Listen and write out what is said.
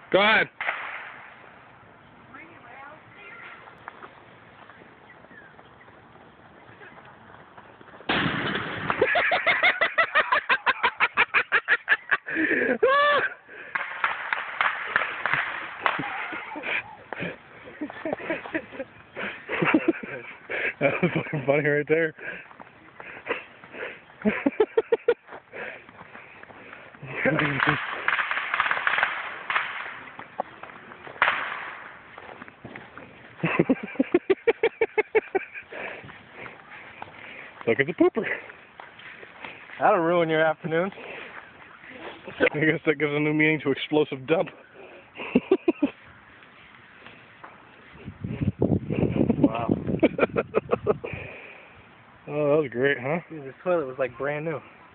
Go ahead. That was fucking funny right there. Look at the pooper. That'll ruin your afternoon. I guess that gives a new meaning to explosive dump. Wow. Oh, that was great, huh? Dude, this toilet was like brand new.